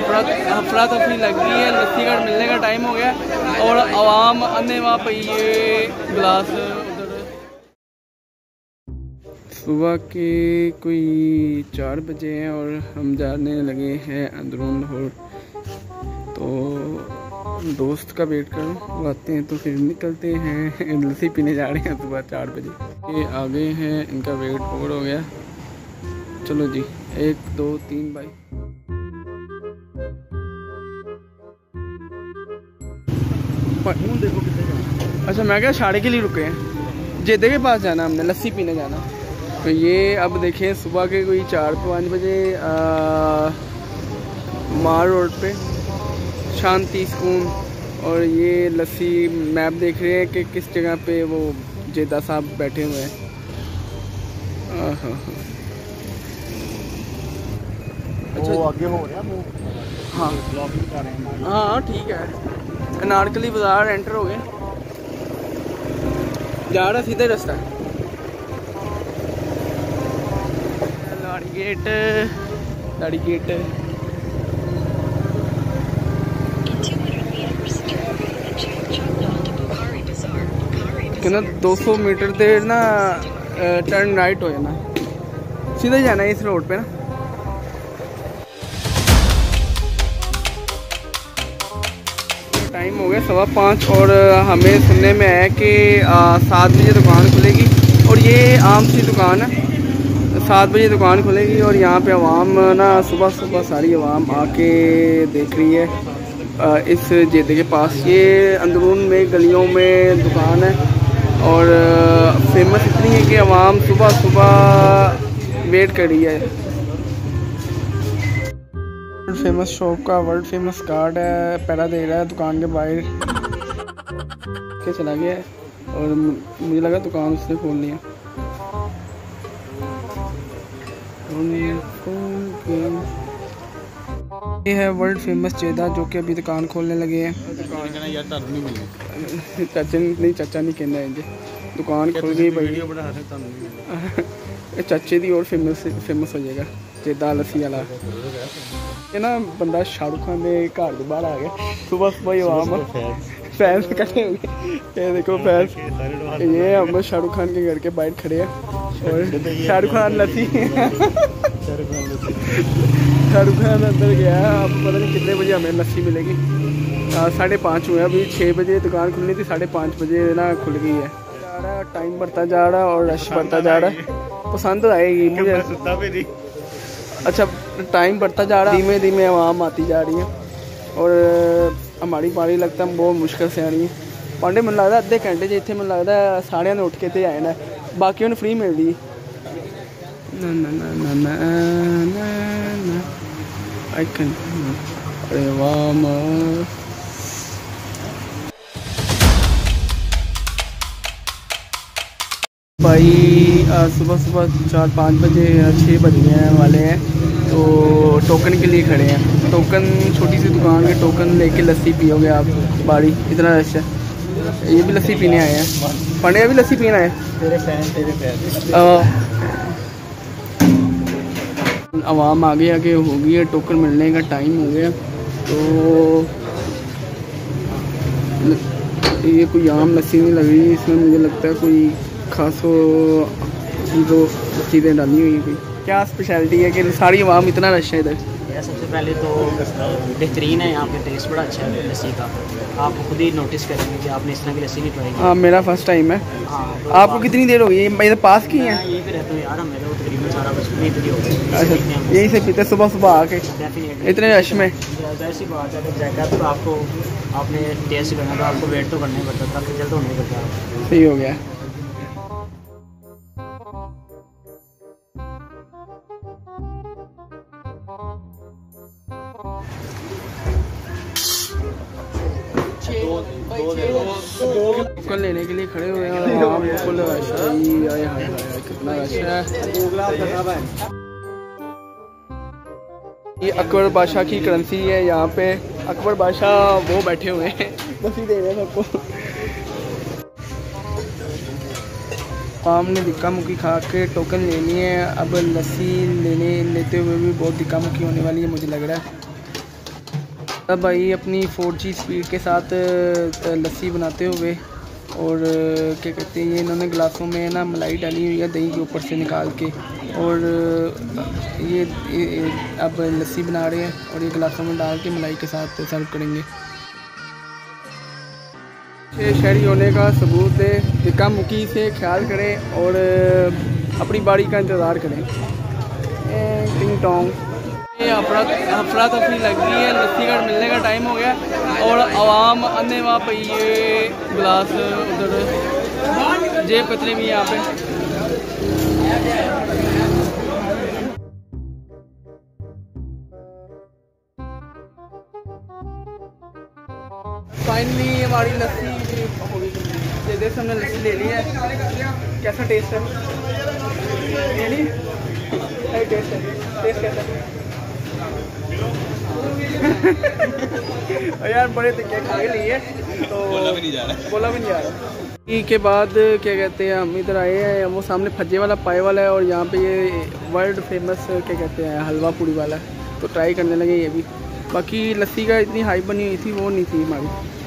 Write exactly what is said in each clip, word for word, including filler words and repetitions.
अफरा अफरा तफरी लग गई है, लस्सी का मिलने का टाइम हो गया और आवाम अन्य वहाँ पे ये गिलास उधर। सुबह के कोई चार बजे हैं और हम जाने लगे हैं अंदरून लाहौर। तो दोस्त का वेट करो, वो आते हैं तो फिर निकलते हैं। लस्सी पीने जा रहे हैं सुबह चार बजे। ये आ गए हैं, इनका वेट और हो गया। चलो जी, एक दो तीन बाई। देखो कितने। अच्छा, मैं क्या साढ़े के लिए रुके हैं, जेदे के पास जाना हमने, लस्सी पीने जाना। तो ये अब देखें सुबह के कोई चार पाँच बजे मार रोड पे शांति सुकून। और ये लस्सी मैप देख रहे हैं कि किस जगह पे वो जेदा साहब बैठे हुए हैं। अच्छा, वो आगे हो रहा है वो। हाँ हाँ ठीक है। अनारकली बाजार एंटर हो गए, जा रहा सीधे रास्ता। लाड़ी गेट, लाड़ी गेट। कहना दो सौ मीटर देर ना टर्न राइट हो जाना, सीधा जाना है इस रोड पे ना। टाइम हो गया सवा पाँच और हमें सुनने में आया कि सात बजे दुकान खुलेगी। और ये आम सी दुकान है, सात बजे दुकान खुलेगी। और यहाँ पे आवाम ना सुबह सुबह सारी आवाम आके देख रही है आ, इस जेदे के पास। ये अंदरून में गलियों में दुकान है और फेमस इतनी है कि आवाम सुबह सुबह वेट कर रही है। वर्ल्ड फेमस शॉप का वर्ल्ड फेमस कार्ड है, पहला दे रहा है दुकान के बाहर के चला गया है। और मुझे लगा दुकान उसने खोलनी है। ये है वर्ल्ड फेमस जेदा जो कि अभी दुकान खोलने लगे हैं। चाचा नहीं चाचा नहीं कहना है जी, दुकान खुल गई भाई। चाचे दी और फेमस फेमस हो जाएगा जेदा लस्सी वाला। ये ना बंदा शाहरुख खान के घर के बाहर आ गया सुबह सुबह। आवाम फैंस इकट्ठे हो गए, ये देखो फैंस। ये हम शाहरुख खान के घर के बाहर खड़े हैं और शाहरुख खान लस्सी शाहरुख खान अंदर गया। अब पता नहीं कितने बजे हमें लस्सी मिलेगी। साढ़े पाँच हुए, अभी छः बजे दुकान खुलनी थी, साढ़े पाँच बजे ना खुल गई है। जा रहा टाइम बढ़ता जा रहा और रश बढ़ता जा रहा है। पसंद आएगी मुझे। अच्छा, टाइम बढ़ता जा रहा है, धीमे धीमे आवाम आती जा रही है और हमारी पारी लगता है बहुत मुश्किल से आ रही है। पांडे मैंने लगता अद्धे घंटे च इतने, मैंने लगता साढ़े ने उठ के ते आए ना, बाकी उन्हें फ्री मिल रही। अरे वाह भाई, सुबह सुबह चार पाँच बजे या छः बजने वाले हैं तो टोकन के लिए खड़े हैं। टोकन छोटी सी दुकान के टोकन लेके लस्सी पियोगे आप, बारी इतना रश है। ये भी लस्सी पीने आए हैं, पांडे भी लस्सी पीना है। तेरे फैन तेरे फैन आवाम आगे आगे हो गई है, टोकन मिलने का टाइम हो गया। तो ये कोई आम लस्सी नहीं लग रही, इसमें मुझे लगता है कोई खासो चीज़ों चीज़ें डाली हुई है। क्या स्पेशलिटी है कि सारी आवाम इतना रश है इधर? सबसे पहले तो बेहतरीन है, यहाँ पे टेस्ट बड़ा अच्छा है लस्सी का। आप खुद ही नोटिस करेंगे कि आपने इस तरह की लस्सी नहीं ट्राई की। हाँ, मेरा फर्स्ट टाइम है। हाँ, तो आपको कितनी देर हो गई? मेरे पास की है यहीं पे रहता हूँ यार, मेरे को तकरीबन सारा बस नहीं हो गया। अच्छा, यहीं से पीते सुबह सुबह आके इतने रश में? ऐसी बात है, जगह तो आपको आपने टेस्ट करना तो आपको वेट तो करना ही पड़ता, काफ़ी जल्द होने पड़ता। सही हो गया। टोकन लेने के लिए खड़े हुए हैं और आम बिल्कुल कितना अच्छा है। ये अकबर बादशाह की करेंसी है। यहाँ पे अकबर बादशाह वो बैठे हुए हैं, लस्सी दे रहे हैं सबको। आम ने धिक्का मुक्की खा के टोकन लेनी है। अब लस्सी लेने लेते हुए भी बहुत धिक्का मुक्की होने वाली है मुझे लग रहा है। अब भाई अपनी फोर जी स्पीड के साथ लस्सी बनाते हुए, और क्या कहते हैं, ये इन्होंने गिलासों में ना मलाई डाली हुई है दही के ऊपर से निकाल के, और ये, ये अब लस्सी बना रहे हैं और ये गिलासों में डाल के मलाई के साथ सर्व करेंगे। ये शहरी होने का सबूत है, दिक्का मुक्की से ख्याल करें और अपनी बारी का इंतज़ार करें। टिंग टोंग ये अफरा अफरा तफरी लग गई है, लस्सी का मिलने का टाइम हो गया और आवाम अन्य वहाँ पे ये गिलास उधर जेब कतरे भी यहाँ पे। फाइनली हमारी लस्सी हो गई। ये देख हमने लस्सी ले ली है, कैसा टेस्ट है? ये नहीं है टेस्ट है, टेस्ट कैसा है? यार बड़े तरीके खा के लिए तो बोला भी नहीं जा रहा बोला भी नहीं जा रहा के बाद क्या कहते हैं, हम इधर आए हैं, वो सामने फज्जे वाला पाए वाला है और यहाँ पे ये वर्ल्ड फेमस क्या कहते हैं हलवा पूड़ी वाला है, तो ट्राई करने लगे ये भी। बाकी लस्सी का इतनी हाइप बनी हुई थी वो नहीं थी हमारी।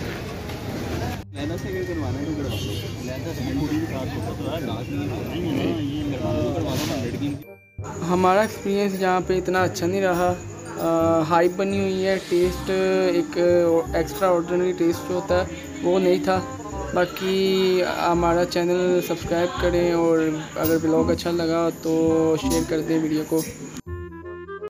हमारा एक्सपीरियंस यहाँ पे इतना अच्छा नहीं रहा, हाइप बनी हुई है, टेस्ट एक एक्स्ट्रा ऑर्डिनरी टेस्ट जो होता है वो नहीं था। बाकी हमारा चैनल सब्सक्राइब करें और अगर ब्लॉग अच्छा लगा तो शेयर कर दें वीडियो को।